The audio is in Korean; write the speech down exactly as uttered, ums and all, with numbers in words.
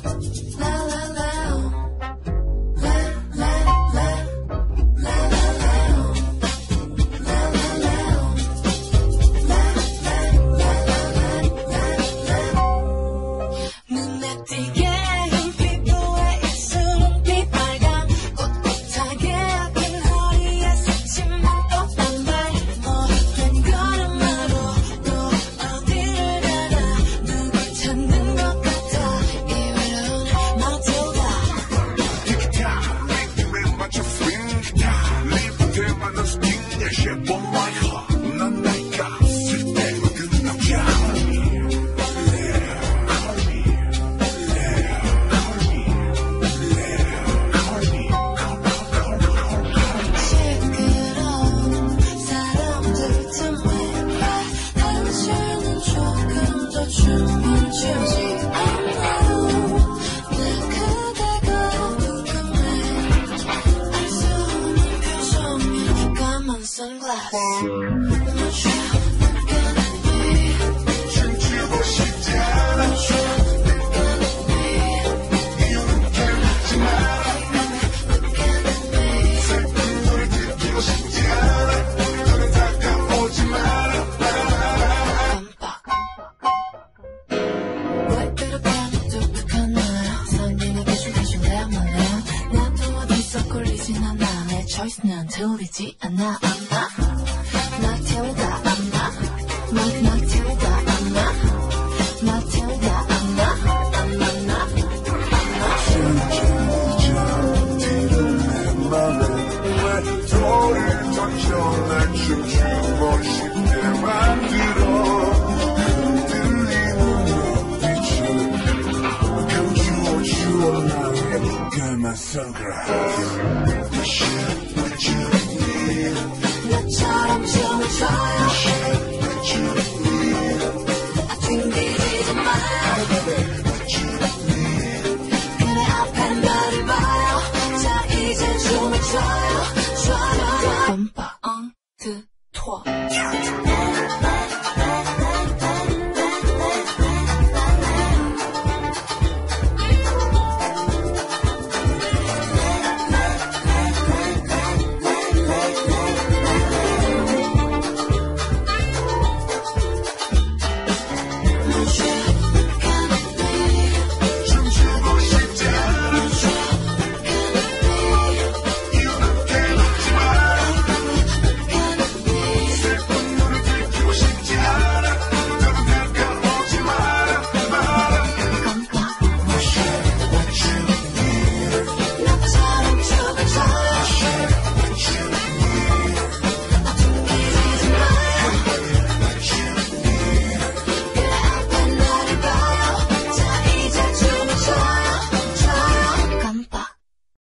난 들리지 않아 않아 나 태우다 않아 막 나 태우다 않아 나 태우다 않아 않아 나 않아 잠들은 내 맘에 왜 돌을 던져 날 춤추고 싶게 만들어 흔들리는 빛을 감추어 주어 나의 까만 선글라스 What you need